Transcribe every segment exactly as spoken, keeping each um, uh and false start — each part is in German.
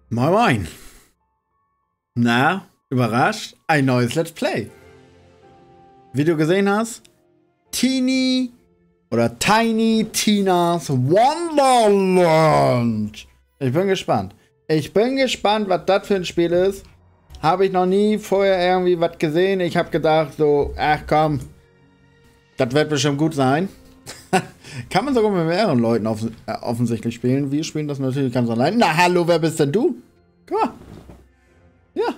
Moin Moin. Na, überrascht? Ein neues Let's Play. Wie du gesehen hast, Teeny oder Tiny Tina's Wonderland. Ich bin gespannt. Ich bin gespannt, was das für ein Spiel ist. Habe ich noch nie vorher irgendwie was gesehen. Ich habe gedacht so, ach komm, das wird bestimmt gut sein. Kann man sogar mit mehreren Leuten off äh, offensichtlich spielen. Wir spielen das natürlich ganz allein. Na hallo, wer bist denn du? Guck mal. Ja.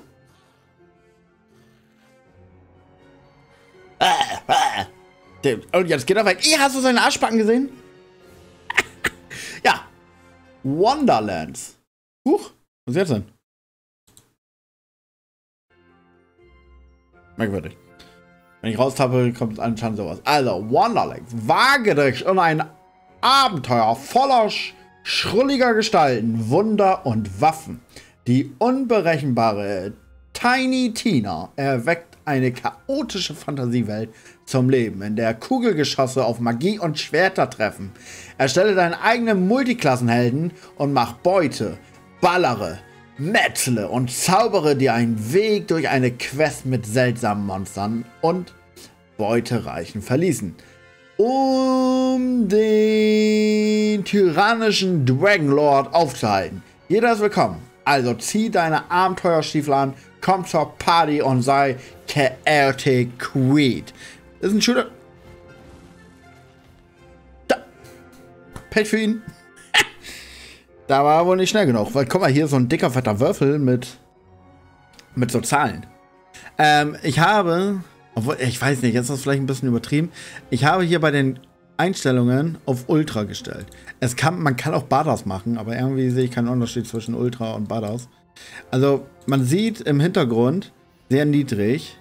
Und jetzt geht er weg. Ih, hast du seine Arschbacken gesehen? Ja. Wonderlands. Huch. Was ist jetzt denn? Merkwürdig. Wenn ich raustappe, kommt anscheinend sowas. Also, Wonderlands. Wage dich in ein Abenteuer voller sch schrulliger Gestalten, Wunder und Waffen. Die unberechenbare Tiny Tina erweckt eine chaotische Fantasiewelt zum Leben, in der Kugelgeschosse auf Magie und Schwerter treffen. Erstelle deinen eigenen Multiklassenhelden und mach Beute, ballere, metzle und zaubere dir einen Weg durch eine Quest mit seltsamen Monstern und beutereichen Verließen, um den tyrannischen Dragonlord aufzuhalten. Jeder ist willkommen. Also zieh deine Abenteuerstiefel an, komm zur Party und sei Chaotic Creed. Ist ein Shooter. Da. Pech für ihn. Da war er wohl nicht schnell genug. Weil, guck mal, hier ist so ein dicker, fetter Würfel mit, mit so Zahlen. Ähm, ich habe, obwohl, ich weiß nicht, jetzt ist das vielleicht ein bisschen übertrieben. Ich habe hier bei den Einstellungen auf Ultra gestellt. Es kann, man kann auch Badass machen, aber irgendwie sehe ich keinen Unterschied zwischen Ultra und Badass. Also, man sieht im Hintergrund sehr niedrig.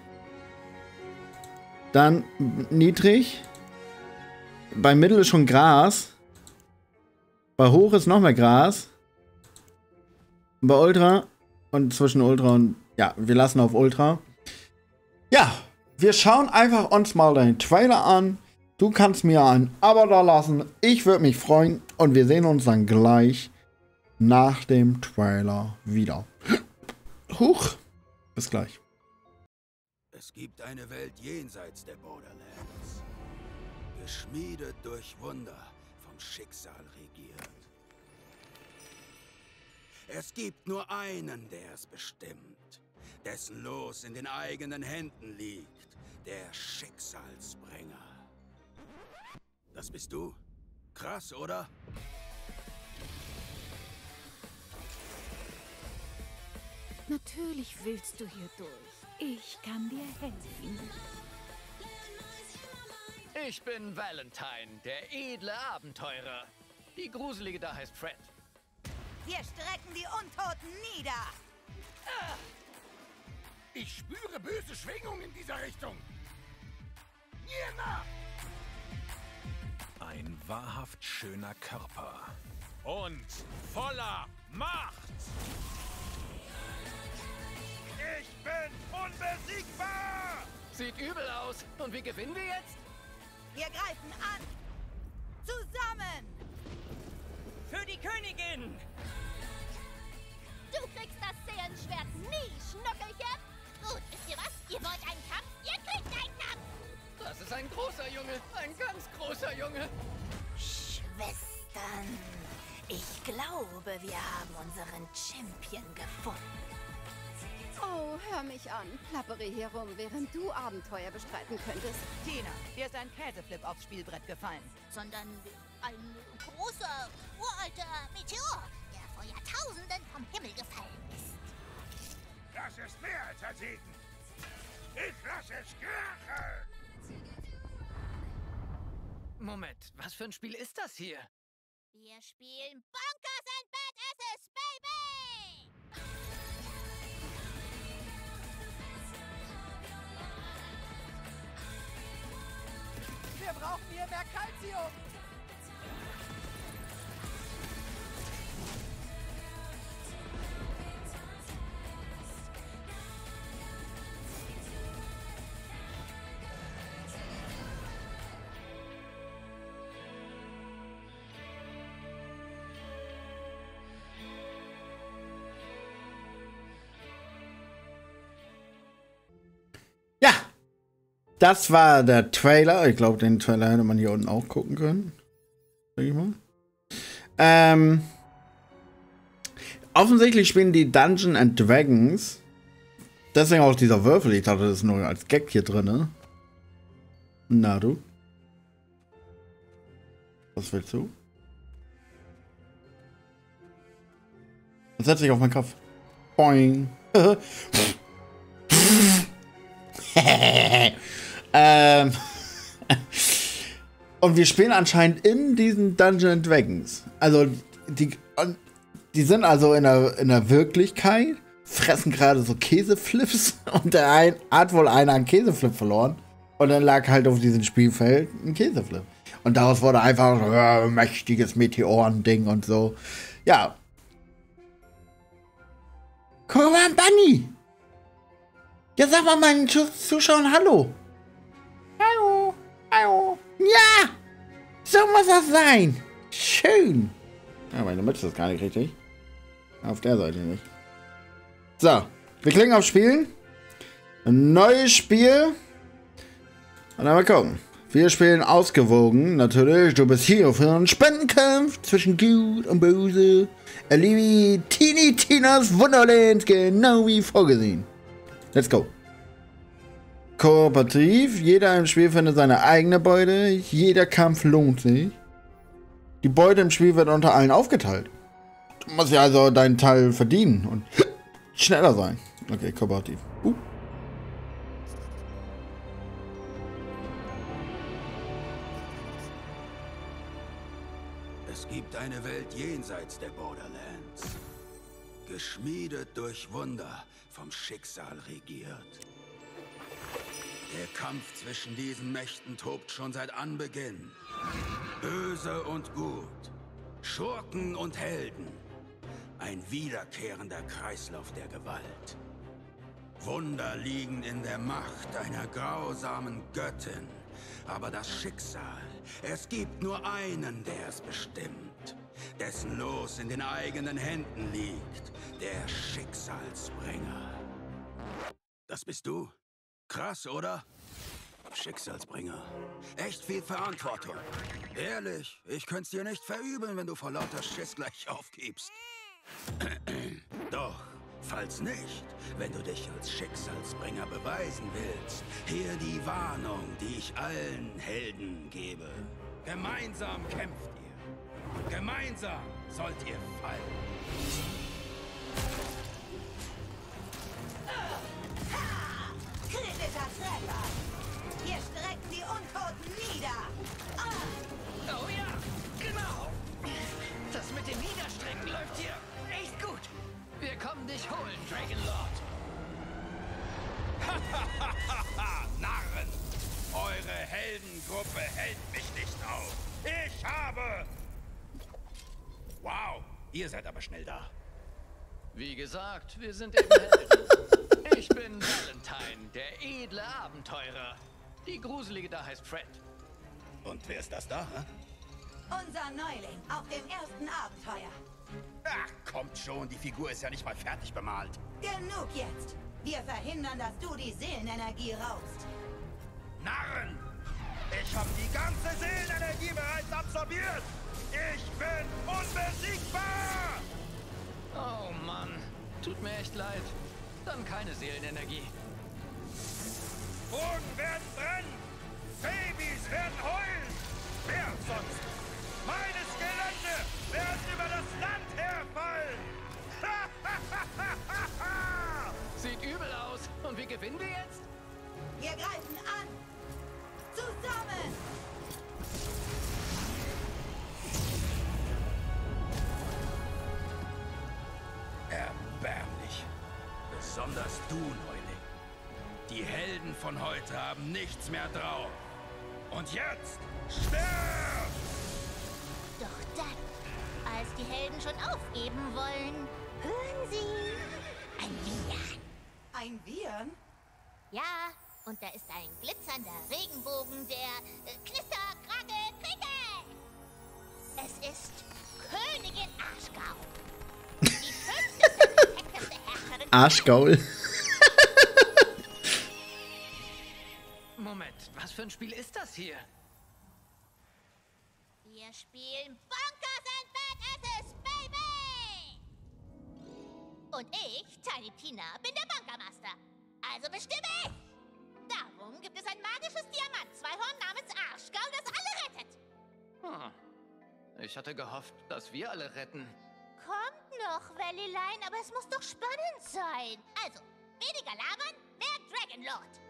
Dann niedrig. Bei Mittel ist schon Gras. Bei Hoch ist noch mehr Gras. Und bei Ultra. Und zwischen Ultra und... Ja, wir lassen auf Ultra. Ja, wir schauen einfach uns mal den Trailer an. Du kannst mir ein Abo da lassen. Ich würde mich freuen. Und wir sehen uns dann gleich nach dem Trailer wieder. Huch. Bis gleich. Es gibt eine Welt jenseits der Borderlands. Geschmiedet durch Wunder, vom Schicksal regiert. Es gibt nur einen, der es bestimmt, dessen Los in den eigenen Händen liegt, der Schicksalsbringer. Das bist du? Krass, oder? Natürlich willst du hier durch. Ich kann dir helfen. Ich bin Valentine, der edle Abenteurer. Die Gruselige da heißt Fred. Wir strecken die Untoten nieder. Ich spüre böse Schwingungen in dieser Richtung. Jena! Ein wahrhaft schöner Körper. Und voller Macht. Ich bin unbesiegbar! Sieht übel aus. Und wie gewinnen wir jetzt? Wir greifen an. Zusammen. Für die Königin! Du kriegst das Seelenschwert nie, Schnuckelchen! Gut, wisst ihr was? Ihr wollt einen Kampf? Ihr kriegt einen Kampf! Das ist ein großer Junge. Ein ganz großer Junge. Schwestern, ich glaube, wir haben unseren Champion gefunden. Oh, hör mich an. Plappere hier rum, während du Abenteuer bestreiten könntest. Tina, dir ist ein Käseflip aufs Spielbrett gefallen. Sondern ein großer, uralter Meteor, der vor Jahrtausenden vom Himmel gefallen ist. Das ist mehr als ersehen. Ich lasse es krachen! Moment, was für ein Spiel ist das hier? Wir spielen Bonkers and Badasses, Baby! Wir brauchen hier mehr Calcium. Das war der Trailer. Ich glaube, den Trailer hätte man hier unten auch gucken können. Sag ich mal. Ähm, offensichtlich spielen die Dungeons and Dragons. Deswegen auch dieser Würfel. Ich dachte, das ist nur als Gag hier drin. Ne? Na du? Was willst du? Und setz dich auf meinen Kopf. Boing. ähm. Und wir spielen anscheinend in diesen Dungeons and Dragons. Also, die, die sind also in der, in der Wirklichkeit, fressen gerade so Käseflips und der ein, hat wohl einer einen Käseflip verloren. Und dann lag halt auf diesem Spielfeld ein Käseflip. Und daraus wurde einfach so ein äh, mächtiges Meteorending und so. Ja. Guck mal, Bunny! Ja, sag mal meinen Zuschauern Hallo. Hallo. Hallo. Ja! So muss das sein. Schön. Ja, meine Mütze ist gar nicht richtig. Auf der Seite nicht. So, wir klicken auf Spielen. Ein neues Spiel. Und dann mal gucken. Wir spielen ausgewogen. Natürlich, du bist hier für einen Spendenkampf zwischen Gut und Böse. Erlebe Tiny Tinas Wonderland genau wie vorgesehen. Let's go. Kooperativ. Jeder im Spiel findet seine eigene Beute. Jeder Kampf lohnt sich. Die Beute im Spiel wird unter allen aufgeteilt. Du musst ja also deinen Teil verdienen und schneller sein. Okay, kooperativ. Uh. Es gibt eine Welt jenseits der Borderlands. Geschmiedet durch Wunder, vom Schicksal regiert. Der Kampf zwischen diesen Mächten tobt schon seit Anbeginn. Böse und Gut, Schurken und Helden. Ein wiederkehrender Kreislauf der Gewalt. Wunder liegen in der Macht einer grausamen Göttin. Aber das Schicksal, es gibt nur einen, der es bestimmt. Dessen Los in den eigenen Händen liegt. Der Schicksalsbringer. Das bist du? Krass, oder? Schicksalsbringer. Echt viel Verantwortung. Ehrlich, ich könnte es dir nicht verübeln, wenn du vor lauter Schiss gleich aufgibst. Doch, falls nicht, wenn du dich als Schicksalsbringer beweisen willst, hier die Warnung, die ich allen Helden gebe. Gemeinsam kämpft ihr. Gemeinsam sollt ihr fallen. Kritischer Treffer! Wir strecken die Untoten nieder! Ah. Oh ja, genau! Das mit dem Niederstrecken läuft hier echt gut! Wir kommen dich holen, Dragonlord! Hahaha, Narren! Eure Heldengruppe hält mich nicht auf! Ich habe... Wow, ihr seid aber schnell da. Wie gesagt, wir sind eben Helden. Ich bin Valentine, der edle Abenteurer. Die Gruselige da heißt Fred. Und wer ist das da, hä? Unser Neuling auf dem ersten Abenteuer. Ach, kommt schon, die Figur ist ja nicht mal fertig bemalt. Genug jetzt! Wir verhindern, dass du die Seelenenergie raubst. Narren! Ich habe die ganze Seelenenergie bereits absorbiert! Ich bin unbesiegbar! Oh Mann, tut mir echt leid. Dann keine Seelenenergie. Burgen werden brennen! Babys werden heulen! Wer sonst? Meine Skelette werden über das Land herfallen! Sieht übel aus. Und wie gewinnen wir jetzt? Wir greifen an! Zusammen! Erbärmlich. Besonders du, Neuling. Die Helden von heute haben nichts mehr drauf. Und jetzt sterb! Doch dann, als die Helden schon aufgeben wollen, hören sie ein Wiehern. Ein Wiehern? Ja, und da ist ein glitzernder Regenbogen, der äh, Knister, Krake, Krake! Es ist Königin Arschgau. Die schönste, perfekteste Herrscherin. Arschgaul. Moment. Spiel ist das hier? Wir spielen Bunkers and Badasses, Baby! Und ich, Tiny Tina, bin der Bunkermaster. Also bestimme ich! Darum gibt es ein magisches Diamant-Zweihorn namens Arschgaul, das alle rettet. Hm. Ich hatte gehofft, dass wir alle retten. Kommt noch, Valleyline, aber es muss doch spannend sein. Also, weniger labern, mehr Dragonlord.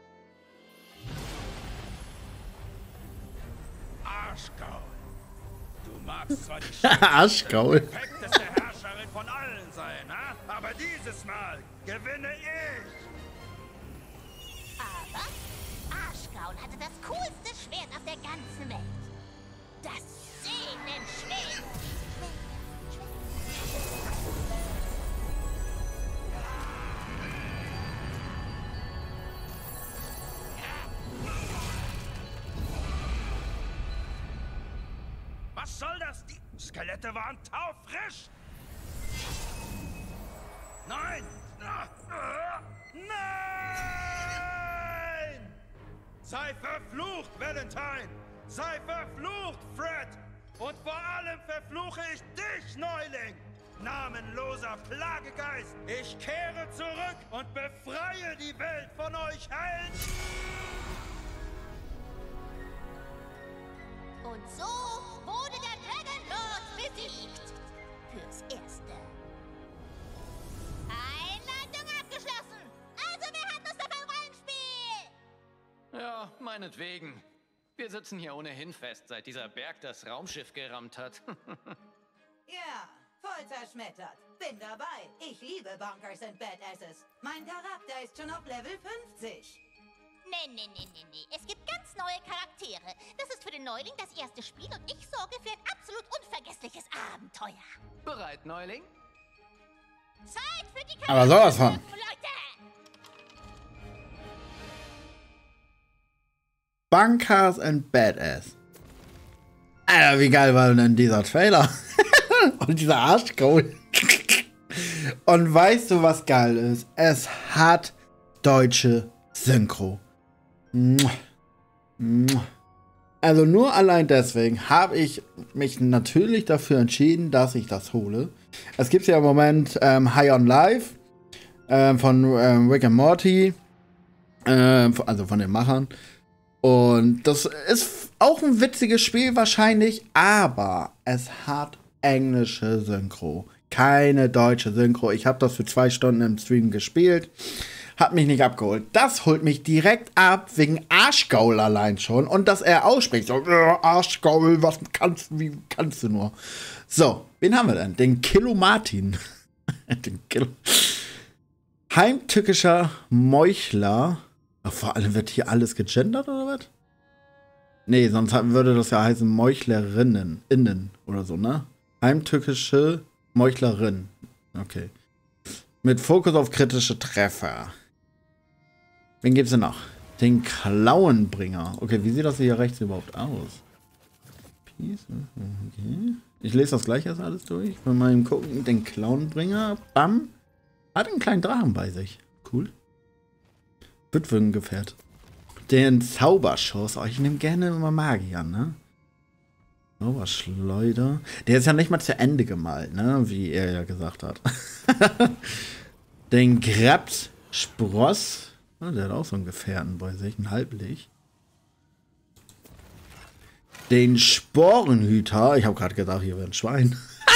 Arschgaul. Du magst zwar die Arschgaul. perfekteste Herrscherin von allen sein, ha? Aber dieses Mal gewinne ich. Aber Arschgaul hatte das coolste Schwert auf der ganzen Welt. Das Sehnenschwert. Was soll das? Die Skelette waren taufrisch. Nein! Nein! Sei verflucht, Valentine! Sei verflucht, Fred! Und vor allem verfluche ich dich, Neuling! Namenloser Plagegeist! Ich kehre zurück und befreie die Welt von euch Helden! Und so wurde der Dragonlord besiegt. Fürs Erste. Einleitung abgeschlossen. Also wer hat Lust auf ein Rollenspiel? Ja, meinetwegen. Wir sitzen hier ohnehin fest, seit dieser Berg das Raumschiff gerammt hat. Ja, voll zerschmettert. Bin dabei. Ich liebe Bunkers and Badasses. Mein Charakter ist schon auf Level fünfzig. Nee, nee, nee, nee, nee. Es gibt ganz neue Charaktere. Das ist für den Neuling das erste Spiel und ich sorge für ein absolut unvergessliches Abenteuer. Bereit, Neuling? Zeit für die Aber sowas von. Leute! Bunkers and Badass. Alter, wie geil war denn dieser Trailer? Und dieser Arschgaul. Und weißt du, was geil ist? Es hat deutsche Synchro. Also nur allein deswegen habe ich mich natürlich dafür entschieden, dass ich das hole. Es gibt ja im Moment ähm, High on Life ähm, von ähm, Rick and Morty, ähm, also von den Machern. Und das ist auch ein witziges Spiel wahrscheinlich, aber es hat englische Synchro, keine deutsche Synchro. Ich habe das für zwei Stunden im Stream gespielt. Hat mich nicht abgeholt. Das holt mich direkt ab, wegen Arschgaul allein schon. Und dass er ausspricht, so, Arschgaul, was kannst, wie kannst du nur? So, wen haben wir denn? Den Kilo Martin. Den Kilo. Heimtückischer Meuchler. Ach, vor allem wird hier alles gegendert, oder was? Nee, sonst würde das ja heißen Meuchlerinnen, innen oder so, ne? Heimtückische Meuchlerin. Okay. Mit Fokus auf kritische Treffer. Wen gibt's denn noch? Den Klauenbringer. Okay, wie sieht das hier rechts überhaupt aus? Okay. Ich lese das gleich erst alles durch. Wenn wir mal eben gucken. Den Klauenbringer. Bam. Hat einen kleinen Drachen bei sich. Cool. Witwengefährt. Den Zauberschuss. Oh, ich nehme gerne immer Magier, ne? Zauberschleuder. Der ist ja nicht mal zu Ende gemalt, ne? Wie er ja gesagt hat. Den Grabspross. Oh, der hat auch so einen Gefährten bei sich. Ein Halblich. Den Sporenhüter. Ich habe gerade gedacht, hier wäre ein Schwein.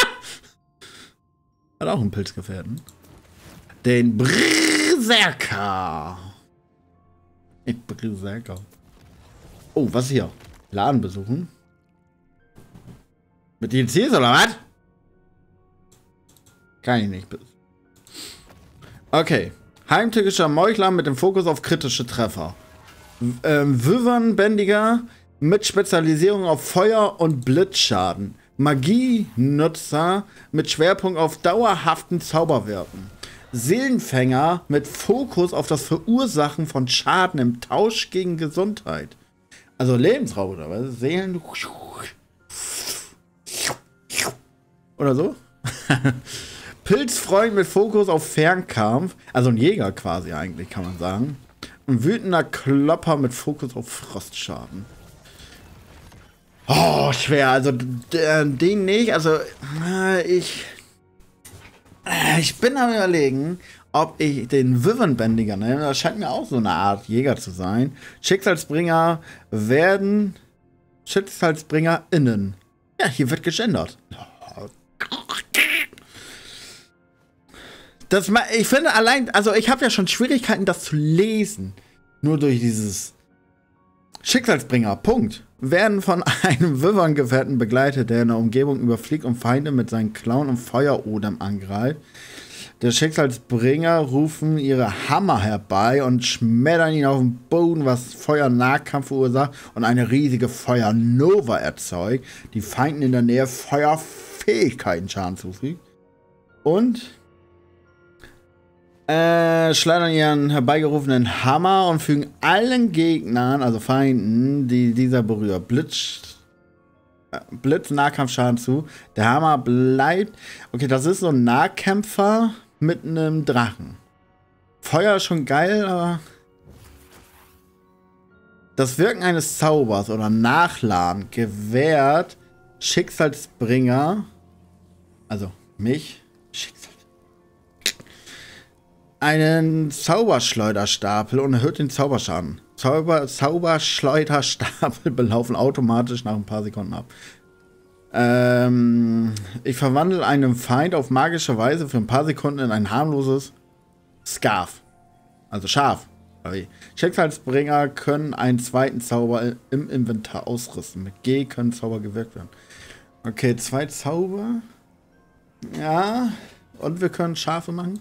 Hat auch einen Pilzgefährten. Den Berserker. Berserker. Oh, was hier? Laden besuchen. Mit D L Cs oder was? Kann ich nicht. Okay. Heimtückischer Meuchler mit dem Fokus auf kritische Treffer. Ähm, Wyvernbändiger mit Spezialisierung auf Feuer- und Blitzschaden. Magienutzer mit Schwerpunkt auf dauerhaften Zauberwirken. Seelenfänger mit Fokus auf das Verursachen von Schaden im Tausch gegen Gesundheit. Also Lebensraum oder was? Seelen... Oder so? Pilzfreund mit Fokus auf Fernkampf. Also ein Jäger quasi eigentlich, kann man sagen. Ein wütender Klopper mit Fokus auf Frostschaden. Oh, schwer. Also, den nicht. Also, ich... Ich bin am Überlegen, ob ich den Wyvernbändiger nehme. Das scheint mir auch so eine Art Jäger zu sein. Schicksalsbringer werden... SchicksalsbringerInnen. Ja, hier wird gegendert. Das, ich finde allein, also ich habe ja schon Schwierigkeiten, das zu lesen. Nur durch dieses Schicksalsbringer, Punkt. Werden von einem Wyvern-Gefährten begleitet, der in der Umgebung überfliegt und Feinde mit seinen Klauen und Feuerodem angreift. Der Schicksalsbringer rufen ihre Hammer herbei und schmettern ihn auf den Boden, was Feuernahkampf verursacht und eine riesige Feuernova erzeugt, die Feinden in der Nähe Feuerfähigkeiten Schaden zufügt. Und äh, schleudern ihren herbeigerufenen Hammer und fügen allen Gegnern, also Feinden, die dieser berührt, Blitz, äh, Blitz-Nahkampfschaden zu. Der Hammer bleibt. Okay, das ist so ein Nahkämpfer mit einem Drachen. Feuer ist schon geil, aber das Wirken eines Zaubers oder Nachladen gewährt Schicksalsbringer, also mich, Schicksal, einen Zauberschleuderstapel und erhöht den Zauberschaden. Zauber, Zauberschleuderstapel belaufen automatisch nach ein paar Sekunden ab. Ähm, ich verwandle einen Feind auf magische Weise für ein paar Sekunden in ein harmloses Scarf. Also Schaf. Schicksalsbringer können einen zweiten Zauber im Inventar ausrüsten. Mit G können Zauber gewirkt werden. Okay, zwei Zauber. Ja. Und wir können Schafe machen.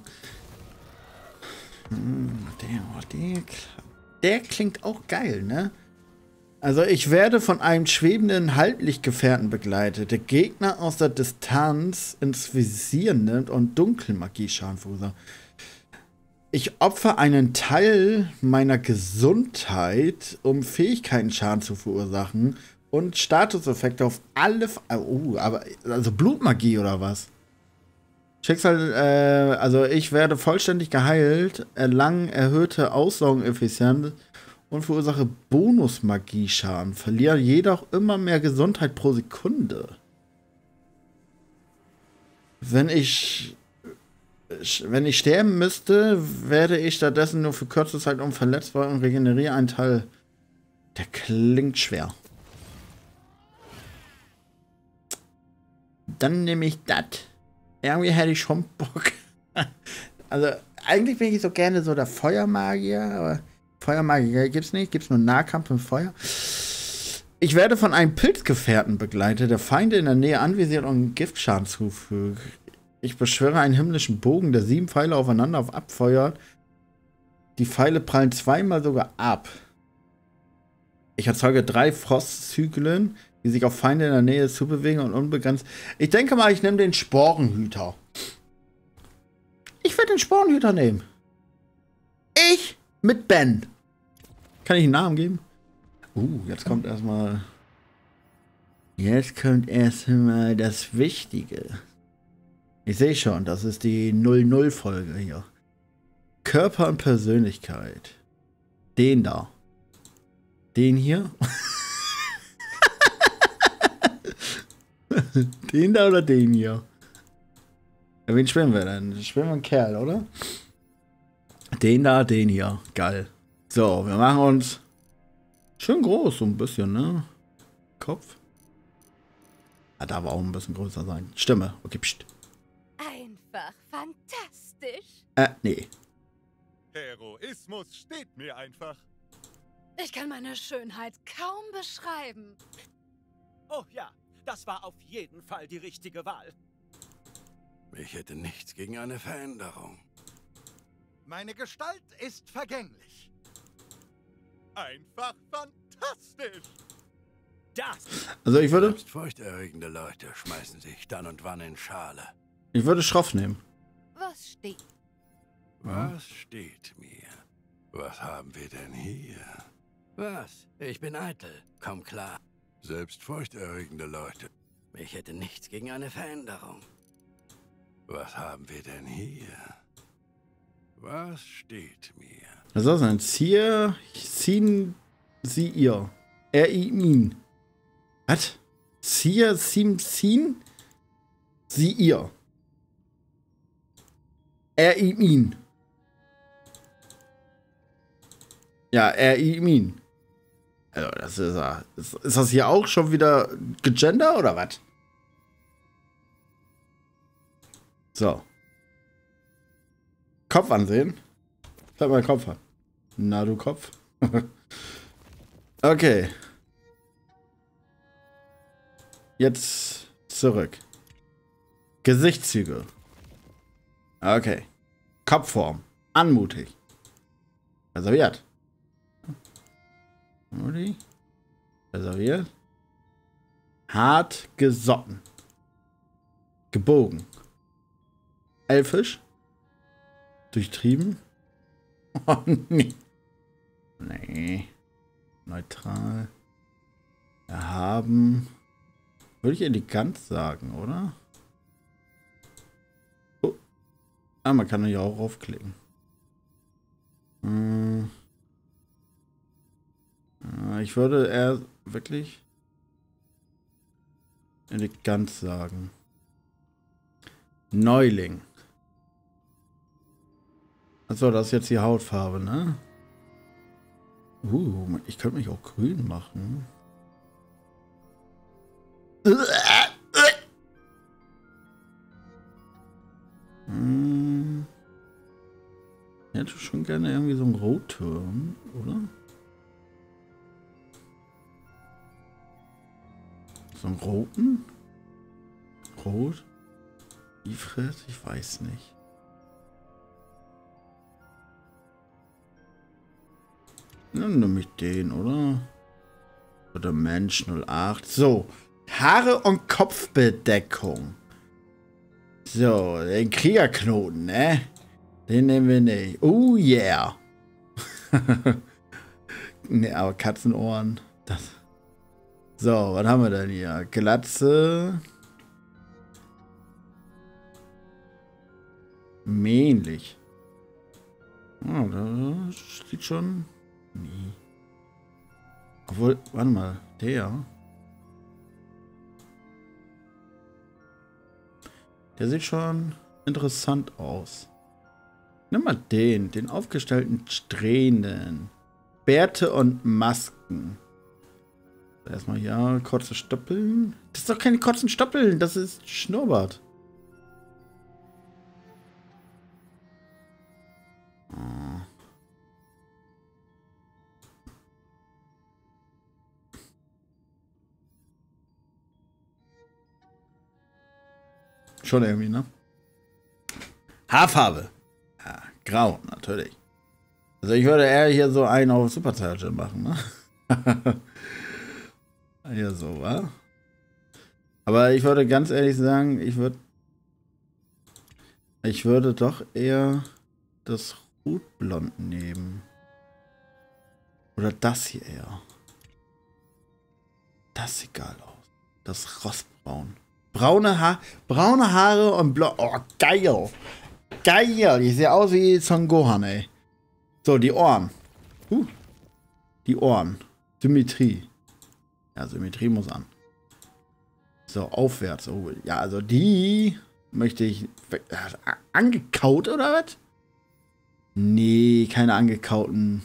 Hm, der, der, der klingt auch geil, ne? Also ich werde von einem schwebenden Halblichtgefährten begleitet, der Gegner aus der Distanz ins Visier nimmt und Dunkelmagie-Schaden verursacht. Ich opfere einen Teil meiner Gesundheit, um Fähigkeiten-Schaden zu verursachen und Statuseffekte auf alle... Oh, aber also Blutmagie oder was? Schicksal, äh, also ich werde vollständig geheilt, erlange erhöhte Aussaugeneffizienz und verursache Bonus-Magie-Schaden. Verliere jedoch immer mehr Gesundheit pro Sekunde. Wenn ich... Wenn ich sterben müsste, werde ich stattdessen nur für kurze Zeit unverletzbar und regeneriere einen Teil. Der klingt schwer. Dann nehme ich das. Irgendwie hätte ich schon Bock. Also, eigentlich bin ich so gerne so der Feuermagier, aber Feuermagier gibt's nicht, gibt's nur Nahkampf und Feuer. Ich werde von einem Pilzgefährten begleitet, der Feinde in der Nähe anvisiert und Giftschaden zufügt. Ich beschwöre einen himmlischen Bogen, der sieben Pfeile aufeinander auf abfeuert. Die Pfeile prallen zweimal sogar ab. Ich erzeuge drei Frostzyklen, die sich auf Feinde in der Nähe zubewegen und unbegrenzt. Ich denke mal, ich nehme den Sporenhüter. Ich werde den Sporenhüter nehmen. Ich mit Ben. Kann ich einen Namen geben? Uh, jetzt kommt erstmal. Jetzt kommt erstmal das Wichtige. Ich sehe schon, das ist die null null Folge hier. Körper und Persönlichkeit. Den da. Den hier. Den da oder den hier? Ja, wen spielen wir denn? Spielen wir einen Kerl, oder? Den da, den hier. Geil. So, wir machen uns schön groß, so ein bisschen, ne? Kopf. Ah, da war auch ein bisschen größer sein. Stimme. Okay, pst. Einfach fantastisch. Äh, nee. Heroismus steht mir einfach. Ich kann meine Schönheit kaum beschreiben. Oh ja, das war auf jeden Fall die richtige Wahl. Ich hätte nichts gegen eine Veränderung. Meine Gestalt ist vergänglich. Einfach fantastisch. Das. Also ich würde... Selbst furchterregende Leute schmeißen sich dann und wann in Schale. Ich würde Schroff nehmen. Was steht? Was steht mir? Was haben wir denn hier? Was? Ich bin eitel. Komm klar. Selbst furchterregende Leute. Ich hätte nichts gegen eine Veränderung. Was haben wir denn hier? Was steht mir? Was soll das denn? Zier, ziehen sie ihr. Er, ihn. Was? Zier, sim, ziehen sie ihr. Er, ihn. Ja, er, ihn. Also, das ist ja. Ist, ist das hier auch schon wieder gegender oder was? So. Kopf ansehen. Zeig mal den Kopf an. Na, du Kopf. Okay. Jetzt zurück. Gesichtszüge. Okay. Kopfform. Anmutig. Reserviert. Mutti. Reserviert. Hart gesotten. Gebogen. Elfisch. Durchtrieben. Oh, nee. Nee. Neutral. Erhaben. Würde ich elegant sagen, oder? Oh. Ah, man kann ja auch raufklicken. Hm. Ich würde eher wirklich elegant sagen. Neuling. Achso, das ist jetzt die Hautfarbe, ne? Uh, ich könnte mich auch grün machen. Hm. Ich hätte schon gerne irgendwie so einen Rotturm, oder? So einen roten? Rot? Ifrit? Ich weiß nicht. Dann nehme ich den, oder? Oder Mensch null acht. So. Haare und Kopfbedeckung. So, den Kriegerknoten, ne? Den nehmen wir nicht. Oh yeah. Ne, aber Katzenohren. Das. So, was haben wir denn hier? Glatze. Mähnlich. Oh, das sieht schon. Nee. Obwohl, warte mal, der. Der sieht schon interessant aus. Nimm mal den, den aufgestellten Strähnen. Bärte und Masken. Erstmal hier, kurze Stoppeln. Das ist doch keine kurzen Stoppeln, das ist Schnurrbart. Oh. Schon irgendwie, ne? Haarfarbe. Ja, grau, natürlich. Also ich würde eher hier so einen auf Super Saiyan machen, ne? Ja, so, wa? Aber ich würde ganz ehrlich sagen, ich würde ich würde doch eher das Rotblond nehmen. Oder das hier eher. Das sieht geil aus. Das Rostbraun. Braune, ha braune Haare und blau. Oh, geil. Geil. Ich sehe aus wie Son Gohan, ey. So, die Ohren. Uh. Die Ohren. Symmetrie. Ja, Symmetrie muss an. So, aufwärts. Oh, ja, also die möchte ich... Angekaut oder was? Nee, keine angekauten.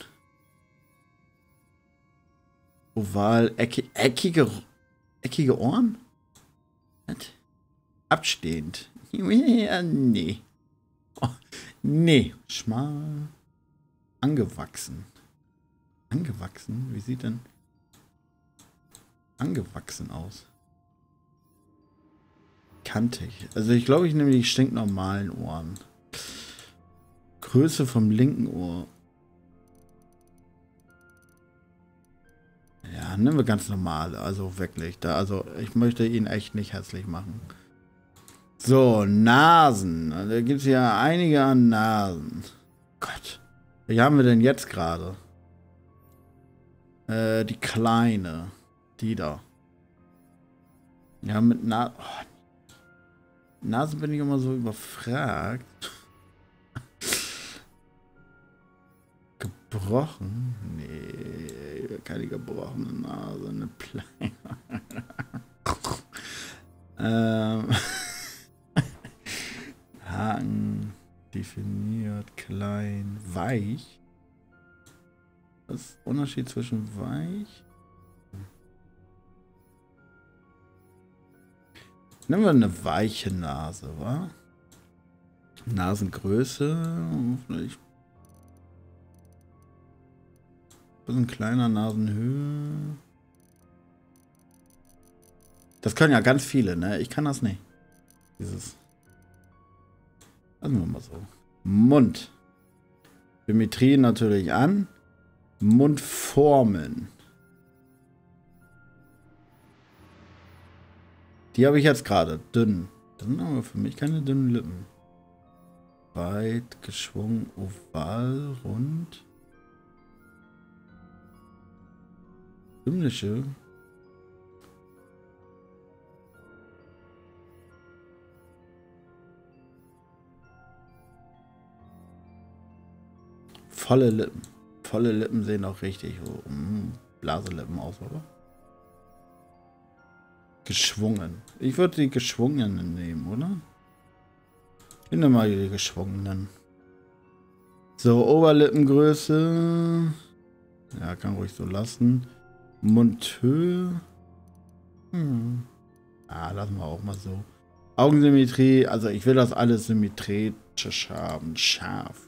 Oval, eckige, eckige, eckige Ohren? Was? Abstehend. Ja, nee. Oh, nee. Schmal. Angewachsen. Angewachsen? Wie sieht denn... angewachsen aus? Kantig. Also ich glaube, ich nehme die stinknormalen Ohren. Größe vom linken Ohr. Ja, nehmen wir ganz normal. Also wirklich. Da, also ich möchte ihn echt nicht hässlich machen. So, Nasen. Da gibt es ja einige an Nasen. Gott. Wie haben wir denn jetzt gerade? Äh, die kleine. Die da. Ja, mit Na oh. Nasen bin ich immer so überfragt. Gebrochen? Nee, keine gebrochene Nase, eine Pleine. ähm. Haken, definiert, klein, weich. Was ist der Unterschied zwischen weich? Nehmen wir eine weiche Nase, wa? Nasengröße, vielleicht ein bisschen kleiner, Nasenhöhe. Das können ja ganz viele, ne? Ich kann das nicht. Dieses. Lassen wir mal so. Mund. Symmetrie natürlich an. Mundformen. Die habe ich jetzt gerade. Dünn. Das sind aber für mich keine dünnen Lippen. Weit, geschwungen, oval, rund. Himmlische. Volle Lippen. Volle Lippen sehen auch richtig so mm, Blaselippen aus, oder? Geschwungen. Ich würde die geschwungenen nehmen, oder? Ich nehme mal die geschwungenen. So, Oberlippengröße. Ja, kann ruhig so lassen. Mundhöhe. Hm. Ah, lassen wir auch mal so. Augensymmetrie. Also ich will das alles symmetrisch haben. Scharf.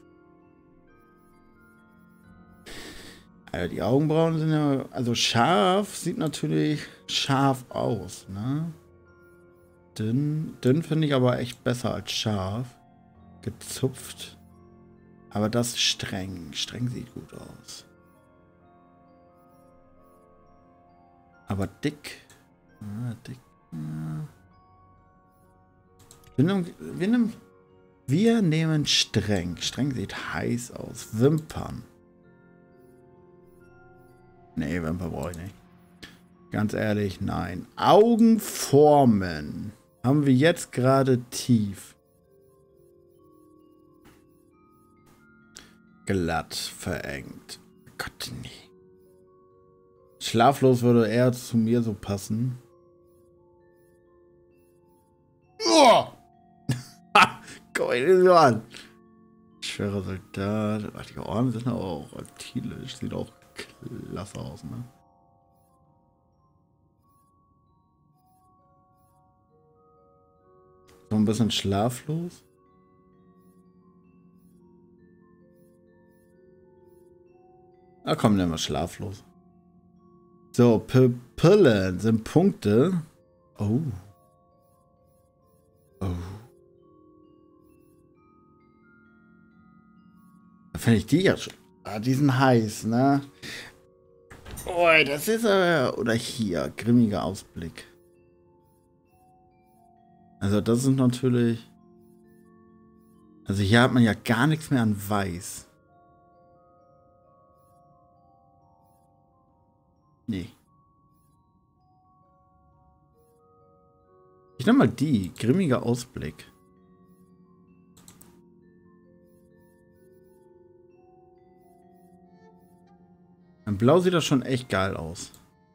Also die Augenbrauen sind ja, also scharf sieht natürlich scharf aus, ne? Dünn, dünn finde ich aber echt besser als scharf. Gezupft. Aber das streng. Streng sieht gut aus. Aber dick. Ah, dick. Ja. Wir nehmen, wir nehmen, wir nehmen streng. Streng sieht heiß aus. Wimpern. Nee, Wimpern brauche ich nicht. Ganz ehrlich, nein. Augenformen. Haben wir jetzt gerade tief. Glatt, verengt. Gott, nee. Schlaflos würde eher zu mir so passen. Oh! Guck mal das so an. Schwerer Soldat. Ach, die Ohren sind auch aktilisch. Sieht auch klasse aus, ne? So ein bisschen schlaflos. Na komm, nehmen wir schlaflos. So, Pupillen sind Punkte. Oh. Oh. Da finde ich die ja schon. Ah, die sind heiß, ne? Oh, das ist aber. Oder hier, grimmiger Ausblick. Also, das ist natürlich. Also, hier hat man ja gar nichts mehr an Weiß. Nee. Ich nehme mal die. Grimmiger Ausblick. Ein Blau sieht das schon echt geil aus.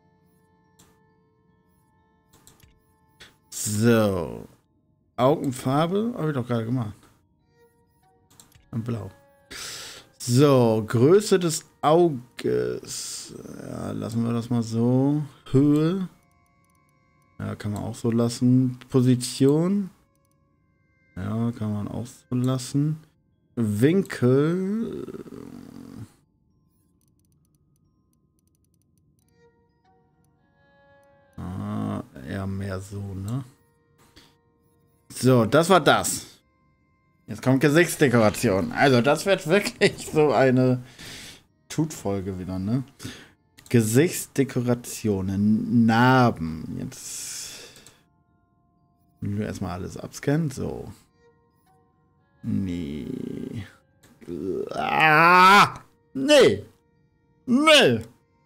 So. Augenfarbe habe ich doch gerade gemacht. Ein Blau. So, Größe des Auges. Ja, lassen wir das mal so. Höhe. Ja, kann man auch so lassen. Position. Ja, kann man auch so lassen. Winkel. Ah, eher mehr so, ne? So, das war das. Jetzt kommt Gesichtsdekoration. Also, das wird wirklich so eine Tut-Folge wieder, ne? Gesichtsdekorationen, Narben. Jetzt müssen wir erstmal alles abscannen. So. Nee. Ah! Nee. Nee.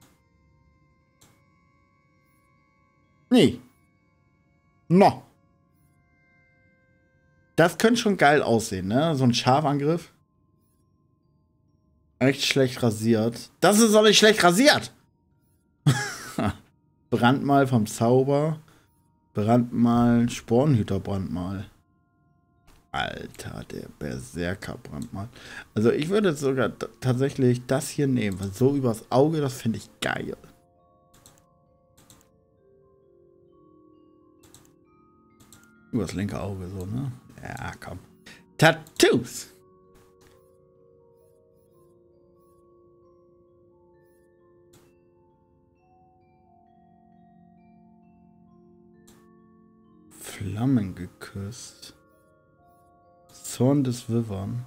Nee. No. Das könnte schon geil aussehen, ne? So ein Scharfangriff. Echt schlecht rasiert. Das ist doch nicht schlecht rasiert! Brandmal vom Zauber. Brandmal, Spornhüter Brandmal. Alter, der Berserker Brandmal. Also ich würde sogar tatsächlich das hier nehmen, weil so übers Auge, das finde ich geil. Übers linke Auge so, ne? Ja, komm. Tattoos! Flammen geküsst. Zorn des Wyvern.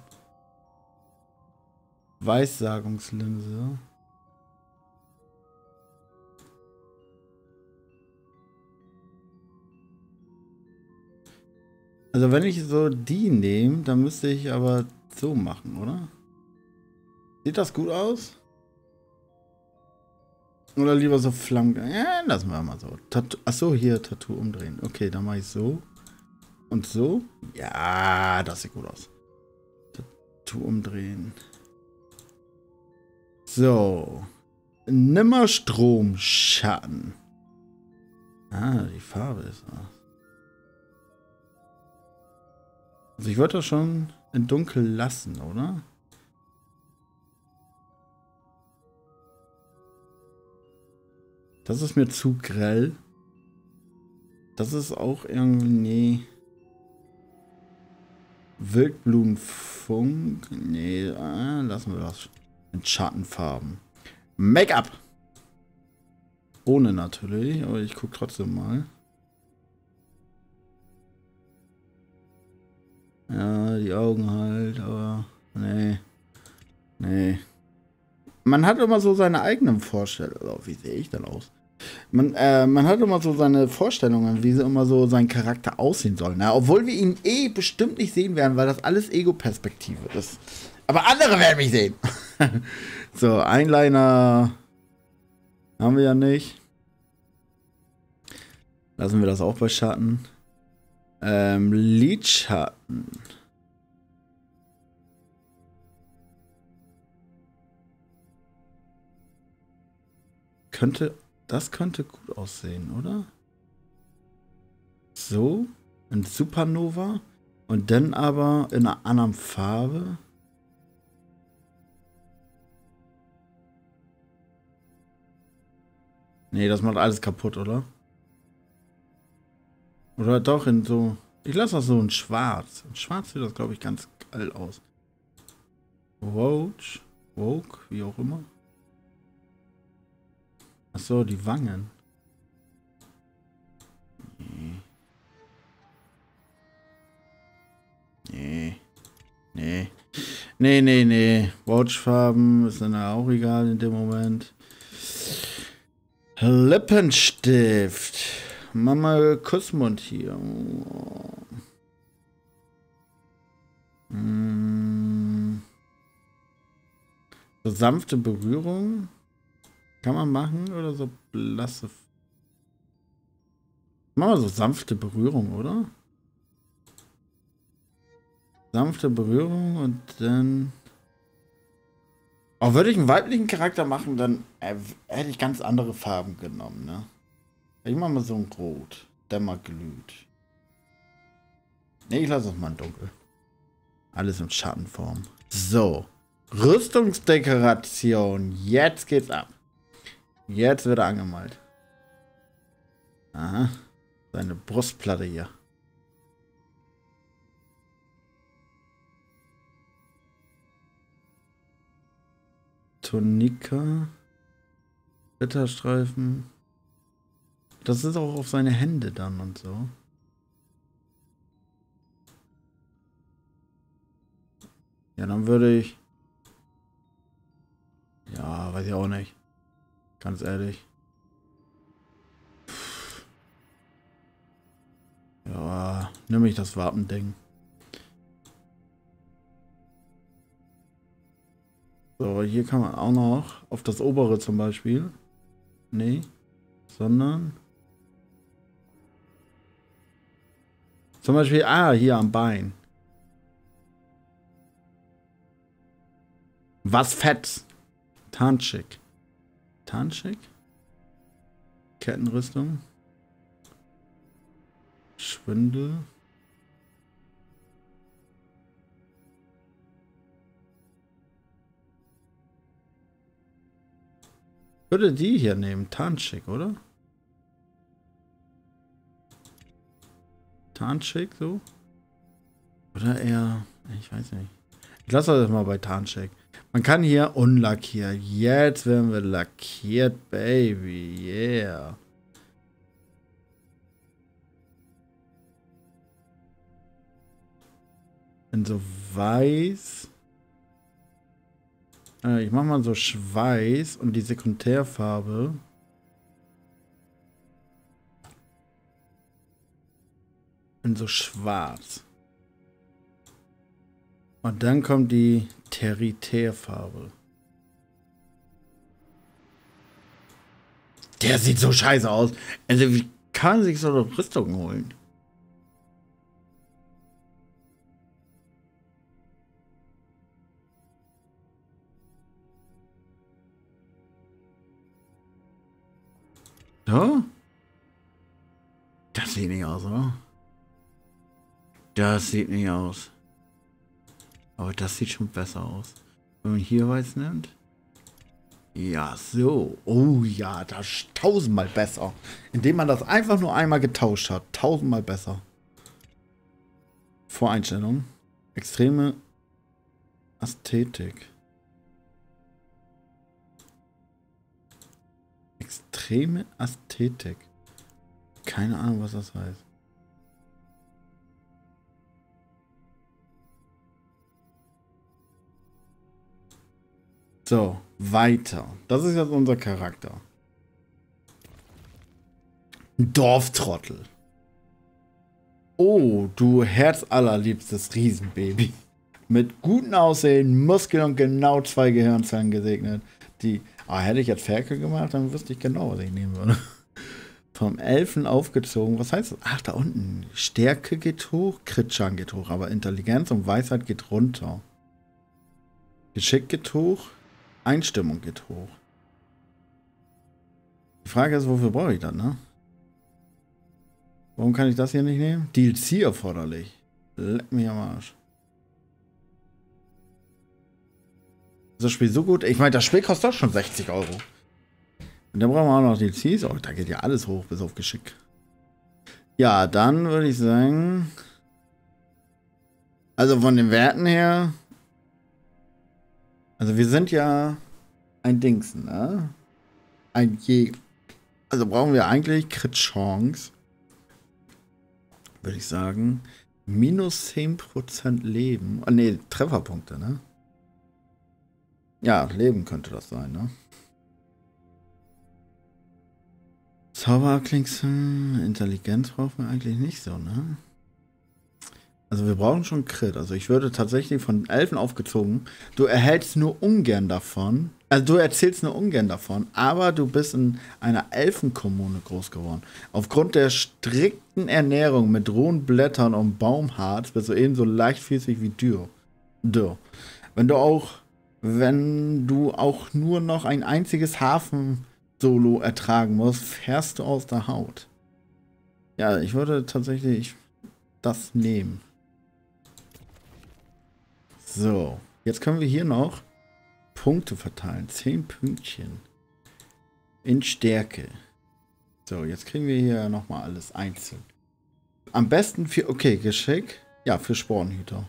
Weissagungslinse. Also wenn ich so die nehme, dann müsste ich aber so machen, oder? Sieht das gut aus? Oder lieber so Flammen... Ja, lassen wir mal so. Tattoo, achso, hier Tattoo umdrehen. Okay, dann mache ich so. Und so? Ja, das sieht gut aus. Tattoo umdrehen. So. Nimmerstromschatten. Ah, die Farbe ist das. Also ich würde das schon in dunkel lassen, oder? Das ist mir zu grell. Das ist auch irgendwie... Nee. Wildblumenfunk. Nee, äh, lassen wir das. In Schattenfarben. Make-up. Ohne natürlich, aber ich gucke trotzdem mal. Ja, die Augen halt, aber... Nee. Nee. Man hat immer so seine eigenen Vorstellungen. Oh, wie sehe ich denn aus? Man, äh, man hat immer so seine Vorstellungen, wie so immer so sein Charakter aussehen soll. Ne? Obwohl wir ihn eh bestimmt nicht sehen werden, weil das alles Ego-Perspektive ist. Aber andere werden mich sehen. So, Eyeliner haben wir ja nicht. Lassen wir das auch bei Schatten. Ähm, Lidschatten. Könnte, das könnte gut aussehen, oder? So, in Supernova und dann aber in einer anderen Farbe. Nee, das macht alles kaputt, oder? Oder doch in so... Ich lasse das so in schwarz. In schwarz sieht das, glaube ich, ganz geil aus. Woke, Woke, wie auch immer. Achso, die Wangen. Nee. Nee. Nee. Nee, nee, nee. Watchfarben ist dann auch egal in dem Moment. Lippenstift. Mama Kussmund hier. Oh. Mm. So sanfte Berührung. Kann man machen oder so blasse. Machen wir so sanfte Berührung, oder? Sanfte Berührung und dann... Auch würde ich einen weiblichen Charakter machen, dann äh, hätte ich ganz andere Farben genommen, ne? Ich mache mal so ein Rot, der mal glüht. Ne, ich lasse es mal in Dunkel. Alles in Schattenform. So. Rüstungsdekoration. Jetzt geht's ab. Jetzt wird er angemalt. Aha. Seine Brustplatte hier. Tonika. Ritterstreifen. Das ist auch auf seine Hände dann und so. Ja, dann würde ich... Ja, weiß ich auch nicht. Ganz ehrlich. Ja, nehme ich das Wapending. So, hier kann man auch noch auf das obere zum Beispiel. Nee, sondern... Zum Beispiel, ah, hier am Bein. Was fett? Tarnschick. Tarnschick? Kettenrüstung. Schwindel. Würde die hier nehmen. Tarnschick, oder? Tarnschick, so? Oder eher... Ich weiß nicht. Ich lasse das mal bei Tarnschick. Man kann hier unlackiert. Jetzt werden wir lackiert, Baby. Yeah. In so weiß. Äh, ich mach mal so Schweiß und die Sekundärfarbe. In so schwarz. Und dann kommt die Territärfarbe. Der sieht so scheiße aus. Also wie kann man sich so eine Rüstung holen? So? Das sieht nicht aus, oder? Das sieht nicht aus. Aber das sieht schon besser aus. Wenn man hier weiß nimmt. Ja, so. Oh ja, das ist tausendmal besser. Indem man das einfach nur einmal getauscht hat. Tausendmal besser. Voreinstellung. Extreme Ästhetik. Extreme Ästhetik. Keine Ahnung, was das heißt. So, weiter. Das ist jetzt unser Charakter. Dorftrottel. Oh, du herzallerliebstes Riesenbaby. Mit gutem Aussehen, Muskeln und genau zwei Gehirnzellen gesegnet. Die, ah, hätte ich jetzt Ferkel gemacht, dann wüsste ich genau, was ich nehmen würde. Vom Elfen aufgezogen. Was heißt das? Ach, da unten. Stärke geht hoch, Kritschan geht hoch, aber Intelligenz und Weisheit geht runter. Geschick geht hoch. Einstimmung geht hoch. Die Frage ist, wofür brauche ich das, ne? Warum kann ich das hier nicht nehmen? D L C erforderlich. Leck mich am Arsch. Ist das Spiel so gut? Ich meine, das Spiel kostet doch schon sechzig Euro. Und dann brauchen wir auch noch D L Cs. Oh, da geht ja alles hoch, bis auf Geschick. Ja, dann würde ich sagen... Also von den Werten her... Also wir sind ja ein Dingsen, ne? Ein Jäger. Also brauchen wir eigentlich Crit-Chance. Würde ich sagen. Minus zehn Prozent Leben. Oh, ne, Trefferpunkte, ne? Ja, Leben könnte das sein, ne? Zauberklingsen, Intelligenz brauchen wir eigentlich nicht so, ne? Also wir brauchen schon Crit. Also ich würde tatsächlich von Elfen aufgezogen. Du erhältst nur ungern davon. Also du erzählst nur ungern davon. Aber du bist in einer Elfenkommune groß geworden. Aufgrund der strikten Ernährung mit rohen Blättern und Baumharz bist du ebenso leichtfüßig wie Dürr. Dürr. Wenn du auch, wenn du auch nur noch ein einziges Hafen-Solo ertragen musst, fährst du aus der Haut. Ja, ich würde tatsächlich das nehmen. So, jetzt können wir hier noch Punkte verteilen. zehn Pünktchen. In Stärke. So, jetzt kriegen wir hier nochmal alles einzeln. Am besten für, okay, Geschick. Ja, für Spornhüter.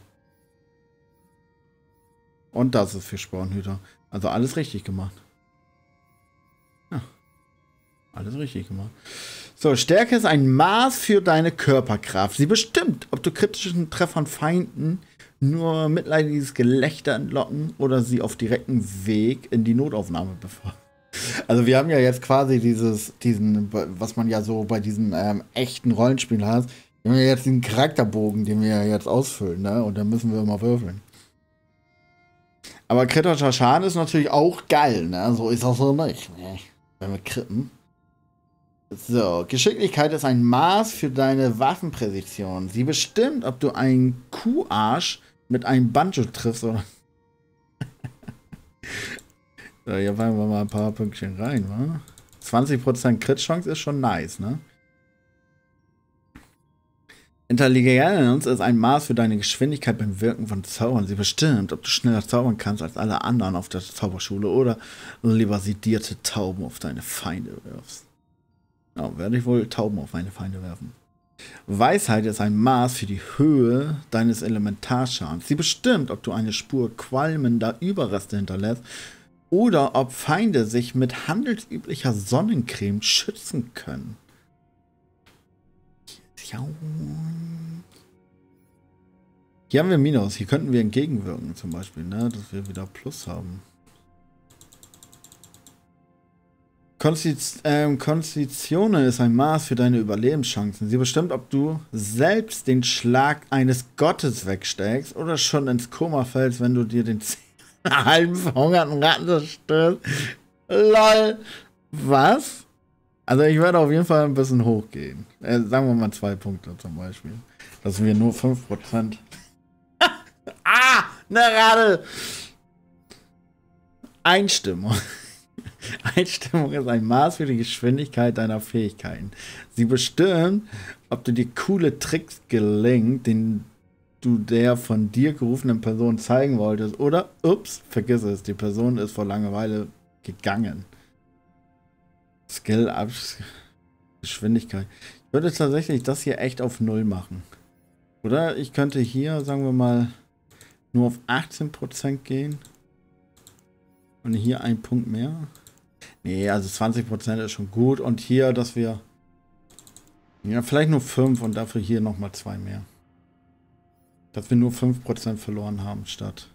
Und das ist für Spornhüter. Also alles richtig gemacht. Ja, alles richtig gemacht. So, Stärke ist ein Maß für deine Körperkraft. Sie bestimmt, ob du kritischen Treffern Feinden nur mitleidiges Gelächter entlocken oder sie auf direktem Weg in die Notaufnahme befördern. Also wir haben ja jetzt quasi dieses, diesen, was man ja so bei diesen ähm, echten Rollenspielen hat. Wir haben ja jetzt den Charakterbogen, den wir jetzt ausfüllen, ne? Und dann müssen wir immer würfeln. Aber kritischer Schaden ist natürlich auch geil, ne? So ist das so nicht, ne? Wenn wir kritten. So, Geschicklichkeit ist ein Maß für deine Waffenpräzision. Sie bestimmt, ob du einen Kuharsch mit einem Banjo triffst oder... So, hier fangen wir mal ein paar Pünktchen rein, wa? zwanzig Prozent Crit-Chance ist schon nice, ne? Intelligenz ist ein Maß für deine Geschwindigkeit beim Wirken von Zaubern. Sie bestimmt, ob du schneller zaubern kannst als alle anderen auf der Zauberschule oder lieber sedierte Tauben auf deine Feinde wirfst. Ja, werde ich wohl Tauben auf meine Feinde werfen. Weisheit ist ein Maß für die Höhe deines Elementarschadens. Sie bestimmt, ob du eine Spur qualmender Überreste hinterlässt oder ob Feinde sich mit handelsüblicher Sonnencreme schützen können. Hier haben wir Minus. Hier könnten wir entgegenwirken zum Beispiel, ne? Dass wir wieder Plus haben. Konstiz ähm, Konstitution ist ein Maß für deine Überlebenschancen. Sie bestimmt, ob du selbst den Schlag eines Gottes wegsteckst oder schon ins Koma fällst, wenn du dir den halben verhungerten Ratten zerstörst. Lol. Was? Also ich werde auf jeden Fall ein bisschen hochgehen. Äh, sagen wir mal zwei Punkte zum Beispiel. Dass wir nur fünf Prozent. Ah! Eine Radel! Einstimmung. Einstimmung ist ein Maß für die Geschwindigkeit deiner Fähigkeiten. Sie bestimmt, ob du dir coole Tricks gelingt, den du der von dir gerufenen Person zeigen wolltest. Oder, ups, vergiss es, die Person ist vor Langeweile gegangen. Skill ab Geschwindigkeit. Ich würde tatsächlich das hier echt auf null machen. Oder ich könnte hier, sagen wir mal, nur auf achtzehn Prozent gehen. Und hier ein Punkt mehr. Nee, also zwanzig Prozent ist schon gut. Und hier, dass wir ja vielleicht nur fünf und dafür hier nochmal zwei mehr. Dass wir nur fünf Prozent verloren haben statt.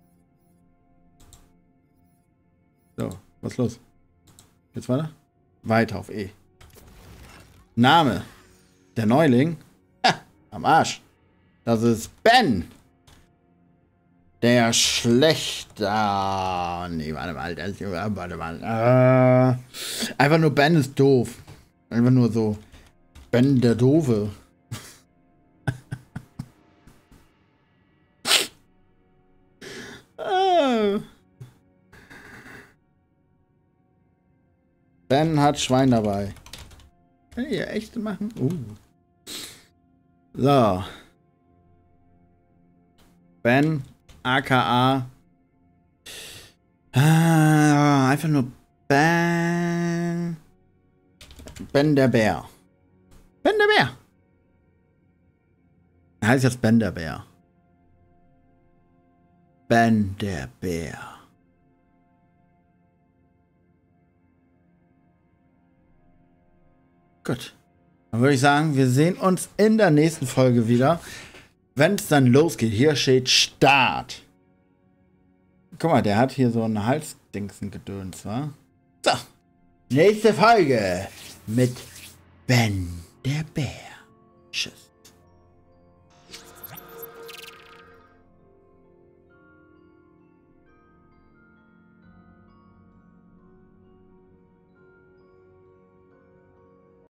So, was ist los? Jetzt weiter? Weiter auf E. Name. Der Neuling. Ha, am Arsch. Das ist Ben. Der Schlechter. Nee, warte mal. Das, warte mal. Äh, einfach nur Ben ist doof. Einfach nur so. Ben der Doofe. äh. Ben hat Schwein dabei. Kann ich hier echt machen? Uh. So. Ben, aka. Ah, einfach nur Ben. Ben der Bär. Ben der Bär. Er heißt jetzt Ben der Bär. Ben der Bär. Gut. Dann würde ich sagen, wir sehen uns in der nächsten Folge wieder. Wenn es dann losgeht, hier steht Start. Guck mal, der hat hier so ein Halsdingsen-Gedöns, wa? So. Nächste Folge mit Ben der Bär. Tschüss.